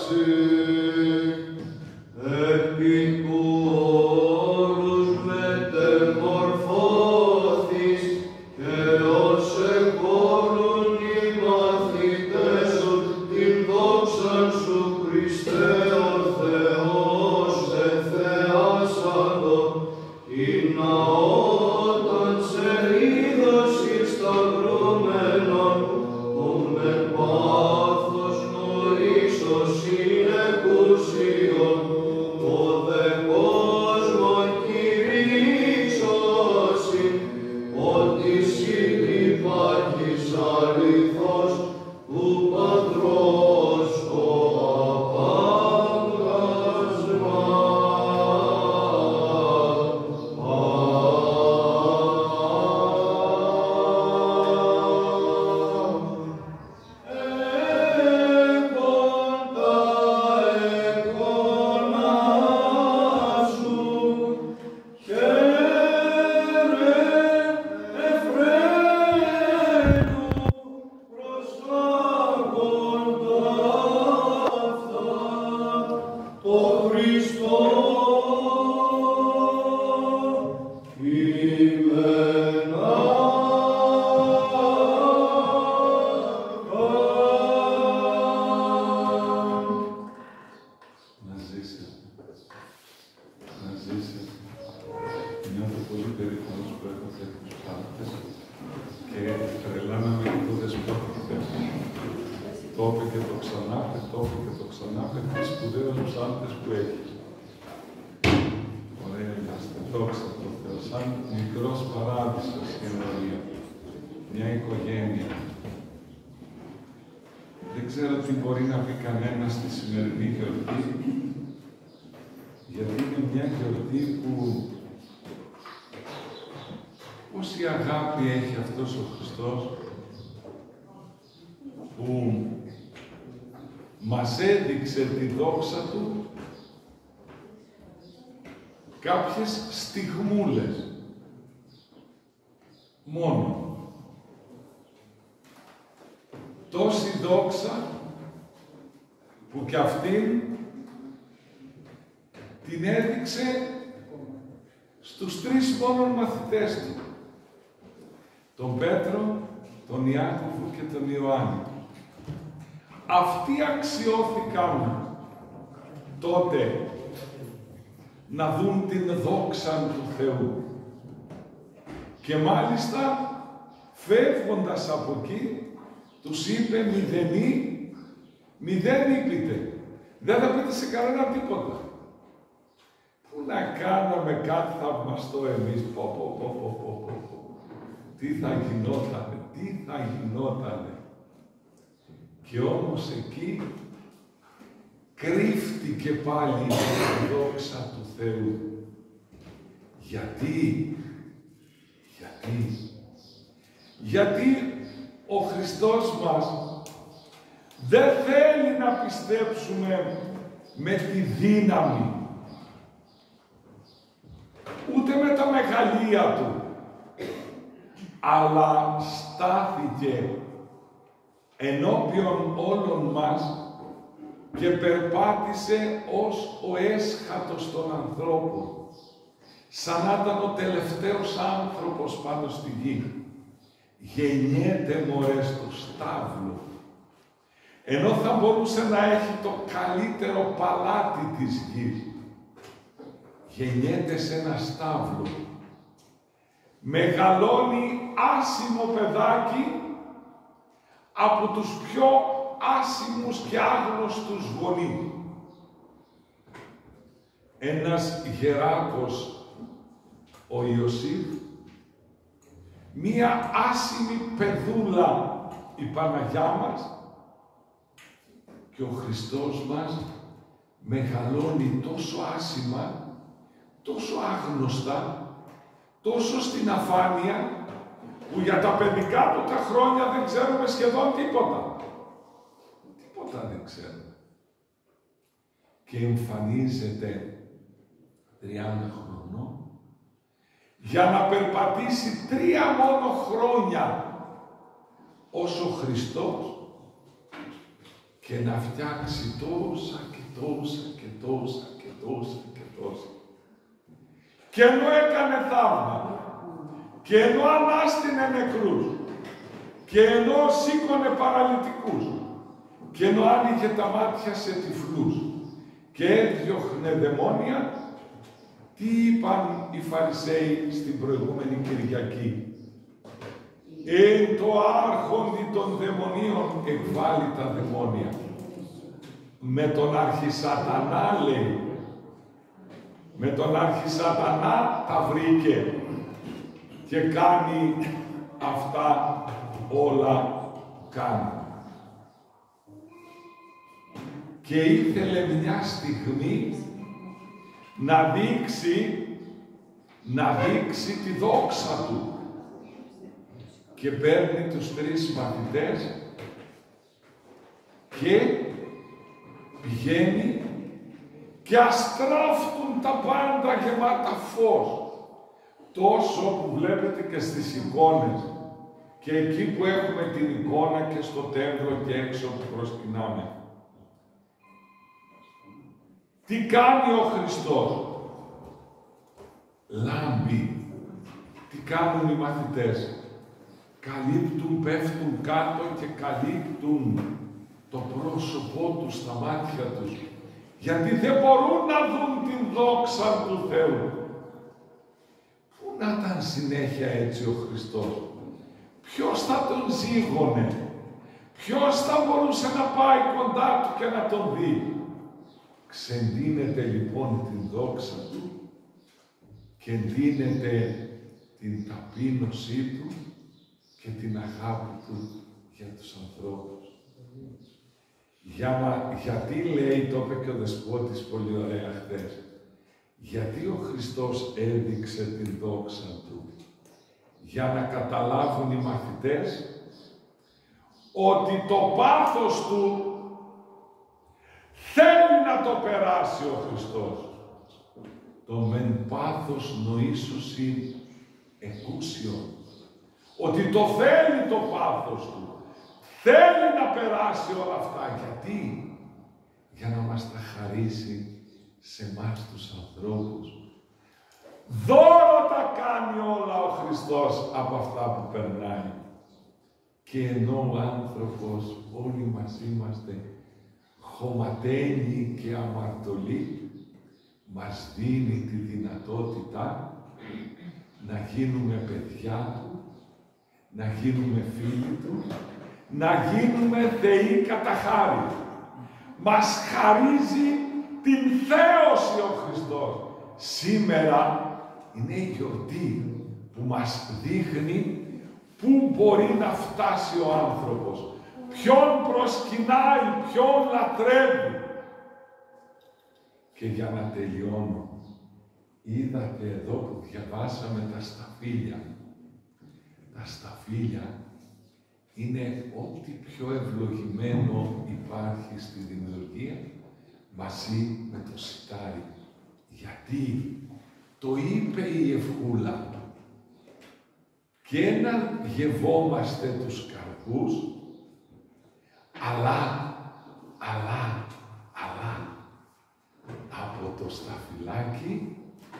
Τη δόξα του κάποιες στιγμούλες μόνο. Τόση δόξα που κι αυτήν την έδειξε στους τρεις μόνον μαθητές του, τον Πέτρο, τον Ιάκωβο και τον Ιωάννη. Αυτοί αξιώθηκαν τότε να δουν την δόξα του Θεού. Και μάλιστα, φεύγοντας από εκεί, τους είπε μηδέν είπετε. Δεν θα πείτε σε κανένα τίποτα. Πού να κάναμε κάτι θαυμαστό εμείς, τι θα γινότανε. Και όμως εκεί κρύφτηκε πάλι η δόξα του Θεού. Γιατί ο Χριστός μας δεν θέλει να πιστέψουμε με τη δύναμη, ούτε με τα μεγαλεία του, αλλά στάθηκε ενώπιον όλων μας και περπάτησε ως ο έσχατος των ανθρώπων, σαν να ήταν ο τελευταίος άνθρωπος πάνω στη γη. Γεννιέται μωρέ στο στάβλο, ενώ θα μπορούσε να έχει το καλύτερο παλάτι της γης. Γεννιέται σε ένα στάβλο. Μεγαλώνει άσημο παιδάκι από τους πιο άσημους και άγνωστους γονείς. Ένας γεράκος, ο Ιωσήφ, μία άσημη παιδούλα, η Παναγιά μας, και ο Χριστός μας μεγαλώνει τόσο άσημα, τόσο άγνωστα, τόσο στην αφάνεια, που για τα παιδικά του τα χρόνια δεν ξέρουμε σχεδόν τίποτα. Τίποτα δεν ξέρουμε. Και εμφανίζεται 30 χρονών για να περπατήσει 3 μόνο χρόνια ως ο Χριστός και να φτιάξει τόσα και ενώ έκανε θαύματα, και ενώ ανάστηνε νεκρούς, και ενώ σήκωνε παραλυτικούς, και ενώ άνοιγε τα μάτια σε τυφλούς, και έδιωχνε δαιμόνια, τι είπαν οι Φαρισαίοι στην προηγούμενη Κυριακή? Το άρχοντι των δαιμονίων εκβάλλει τα δαιμόνια. Με τον αρχισατανά, λέει. Με τον αρχισατανά τα βρήκε και κάνει αυτά όλα που κάνει. Και ήθελε μια στιγμή να δείξει τη δόξα του. Και παίρνει τους 3 μαθητές και πηγαίνει και αστράφτουν τα πάντα γεμάτα φως. Τόσο που βλέπετε και στις εικόνες. Και εκεί που έχουμε την εικόνα και στο templo και έξω που προσκυνάμε. Τι κάνει ο Χριστός? Λάμπει. Τι κάνουν οι μαθητές? Καλύπτουν, πέφτουν κάτω και καλύπτουν το πρόσωπό τους, τα μάτια τους. Γιατί δεν μπορούν να δουν την δόξα του Θεού. Πού να ήταν συνέχεια έτσι ο Χριστός? Ποιος θα τον ζήγωνε? Ποιος θα μπορούσε να πάει κοντά του και να τον δει? Ξεντύνεται λοιπόν την δόξα του και εντύνεται την ταπείνωσή του και την αγάπη του για τους ανθρώπους. Γιατί λέει, το είπε και ο Δεσπότης πολύ ωραία χθες, γιατί ο Χριστός έδειξε την δόξα του? Για να καταλάβουν οι μαθητές ότι το πάθος του θέλει να το περάσει ο Χριστός. Το μεν πάθος νοήσουσιν εκούσιον. Ότι το θέλει το πάθος του. Θέλει να περάσει όλα αυτά. Γιατί? Για να μας τα χαρίσει σε εμάς τους ανθρώπους. Δώρο τα κάνει όλα ο Χριστός από αυτά που περνάει. Και ενώ ο άνθρωπος, όλοι μας είμαστε χωματένοι και αμαρτωλοί, μας δίνει τη δυνατότητα να γίνουμε παιδιά του, να γίνουμε φίλοι του, να γίνουμε θεοί κατά χάρη. Μας χαρίζει την θέωση ο Χριστός. Σήμερα είναι η γιορτή που μας δείχνει πού μπορεί να φτάσει ο άνθρωπος. Ποιον προσκυνάει, ποιον λατρεύει. Και για να τελειώνω, είδατε εδώ που διαβάσαμε τα σταφύλια. Τα σταφύλια είναι ό,τι πιο ευλογημένο υπάρχει στη δημιουργία μαζί με το σιτάρι. Γιατί το είπε η Ευχούλα. Και να γευόμαστε τους καρπούς, αλλά από το σταφυλάκι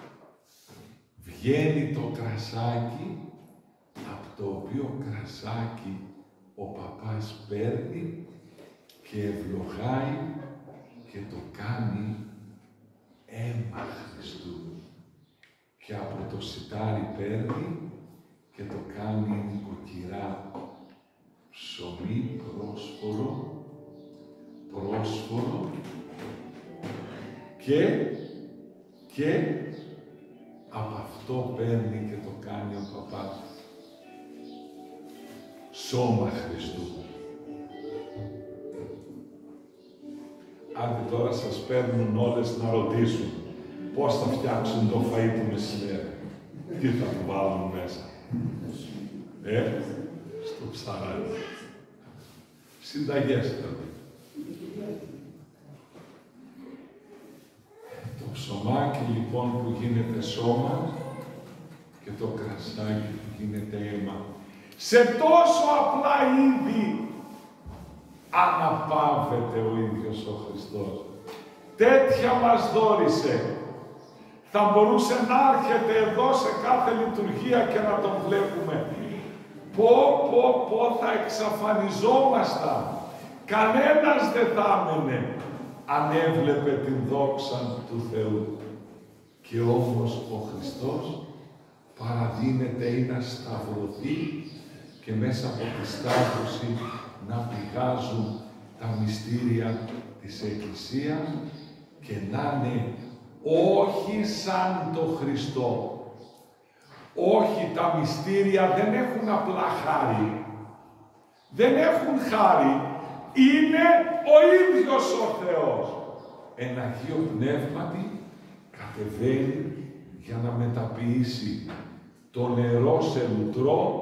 βγαίνει το κρασάκι, από το οποίο κρασάκι ο παπάς παίρνει και ευλογάει και το κάνει αίμα Χριστού. Και από το σιτάρι παίρνει και το κάνει νοικοκυρά ψωμί πρόσφορο και από αυτό παίρνει και το κάνει ο παπάς σώμα Χριστού. Άντε τώρα σας παίρνουν όλες να ρωτήσουν πώς θα φτιάξουν το φαΐ του μεσημέρι. Τι θα του βάλουν μέσα. Στο ψαράκι. Συνταγές δηλαδή. Το ψωμάκι λοιπόν που γίνεται σώμα και το κρασάκι που γίνεται αίμα. Σε τόσο απλά είδη αναπαύεται ο ίδιος ο Χριστός. Τέτοια μας δώρισε. θα μπορούσε να έρχεται εδώ σε κάθε λειτουργία και να τον βλέπουμε. Πω θα εξαφανιζόμασταν. Κανένας δεν θα έμενε αν έβλεπε την δόξα του Θεού. Και όμως ο Χριστός παραδίνεται ή να σταυρωθεί και μέσα από τη σταύρωση να πηγάζουν τα μυστήρια της Εκκλησίας και να είναι όχι σαν το Χριστό. Όχι, τα μυστήρια δεν έχουν απλά χάρη. Δεν έχουν χάρη. Είναι ο ίδιος ο Θεός. Εν Αγίο Πνεύματι κατεβαίνει για να μεταποιήσει το νερό σε λουτρό,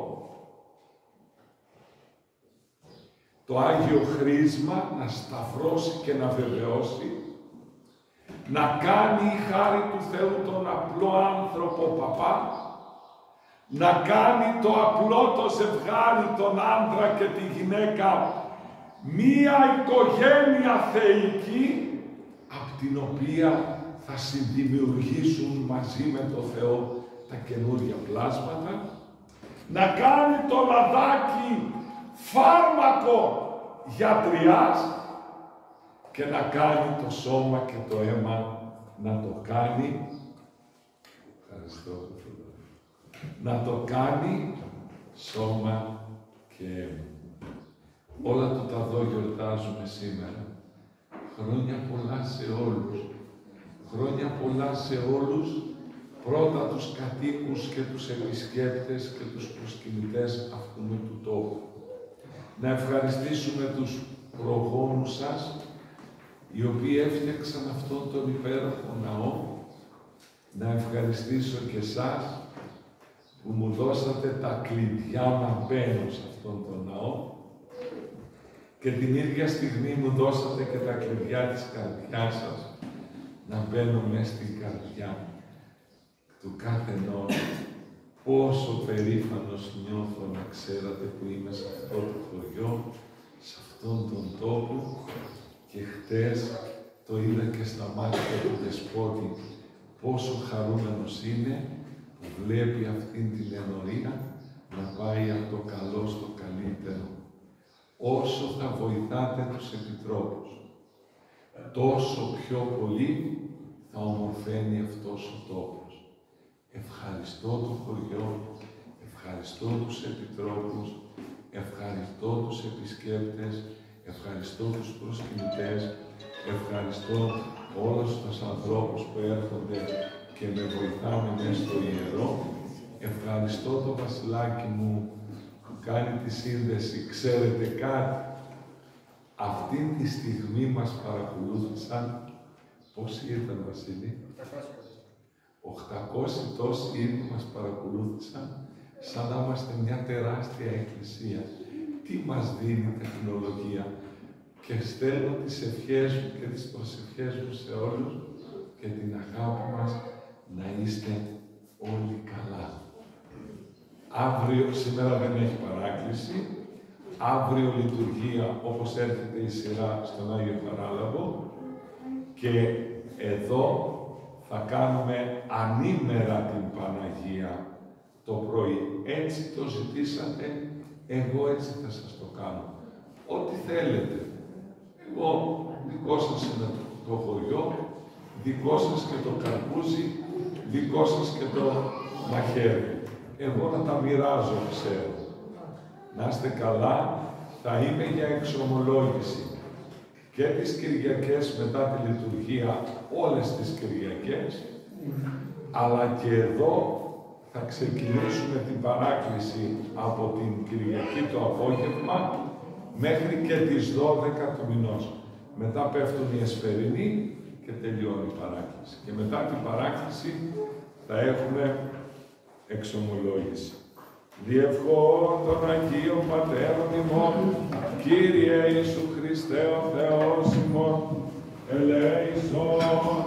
το Άγιο Χρίσμα να σταυρώσει και να βεβαιώσει, να κάνει η χάρη του Θεού τον απλό άνθρωπο παπά, να κάνει το απλό το ζευγάρι, τον άντρα και τη γυναίκα, μία οικογένεια θεϊκή, από την οποία θα συνδημιουργήσουν μαζί με το Θεό τα καινούργια πλάσματα, να κάνει το λαδάκι φάρμακο γιατριάς και να κάνει το σώμα και το αίμα να το κάνει, να το κάνει σώμα και αίμα. Όλα του τα δω γιορτάζουμε σήμερα. Χρόνια πολλά σε όλους. Χρόνια πολλά σε όλους. Πρώτα τους κατοίκους και τους επισκέπτες και τους προσκυνητές αυτού του τόπου. Να ευχαριστήσουμε τους προγόνους σας, οι οποίοι έφτιαξαν αυτόν τον υπέροχο ναό. Να ευχαριστήσω και εσάς που μου δώσατε τα κλειδιά να μπαίνω σε αυτόν τον ναό και την ίδια στιγμή μου δώσατε και τα κλειδιά της καρδιάς σας να μπαίνω μέσα στην καρδιά του κάθε νόμου. Πόσο περήφανος νιώθω να ξέρατε που είμαι σε αυτό το χωριό, σε αυτόν τον τόπο και χτες το είδα και στα μάτια του Δεσπότη πόσο χαρούμενος είναι που βλέπει αυτήν την ενορία να πάει από το καλό στο καλύτερο. Όσο θα βοηθάτε τους επιτρόπους, τόσο πιο πολύ θα ομορφαίνει αυτός ο τόπος. Ευχαριστώ το χωριό, ευχαριστώ τους επιτρόπους, ευχαριστώ τους επισκέπτες, ευχαριστώ τους προσκυνητές, ευχαριστώ όλους τους ανθρώπους που έρχονται και με βοηθάνε μέσα στο ιερό. Ευχαριστώ το Βασιλάκι μου που κάνει τη σύνδεση. Ξέρετε κάτι, αυτή τη στιγμή μας παρακολούθησαν, πόσοι ήρθαν Βασίλη? 800 τόσοι ήδη μας παρακολούθησαν, σαν να είμαστε μια τεράστια εκκλησία. Τι μας δίνει η τεχνολογία? Και στέλνω τις ευχές μου και τις προσευχές μου σε όλους και την αγάπη μας να είστε όλοι καλά. Αύριο, σήμερα δεν έχει παράκληση, αύριο λειτουργία όπως έρχεται η σειρά στον Άγιο Παράλαβο και εδώ θα κάνουμε ανήμερα την Παναγία το πρωί. Έτσι το ζητήσατε, εγώ έτσι θα σας το κάνω. Ό,τι θέλετε. Εγώ, δικό σας είναι το χωριό, δικό σας και το καρπούζι, δικό σας και το μαχαίρι. Εγώ να τα μοιράζω, ξέρω. Να είστε καλά, θα είμαι για εξομολόγηση. Και τις Κυριακές μετά τη λειτουργία, όλες τις Κυριακές, αλλά και εδώ θα ξεκινήσουμε την παράκληση από την Κυριακή το απόγευμα μέχρι και τις 12 του μηνός. Μετά πέφτουν οι εσπερινοί και τελειώνει η παράκληση. Και μετά την παράκληση θα έχουμε εξομολόγηση. Διευχών των Αγίων Πατέρων ημών, Κύριε Ιησού Χριστέ ο Θεός ημών, ελέησον.